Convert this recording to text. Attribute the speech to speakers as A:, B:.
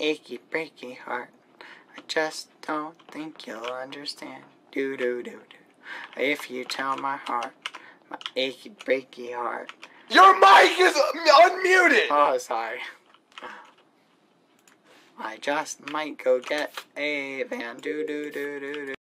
A: achy breaky heart. I just don't think you'll understand. Do do do do. If you tell my heart, my achy breaky heart.
B: Your mic is unmuted!
A: Oh, sorry. I just might go get a van. Do do do do do.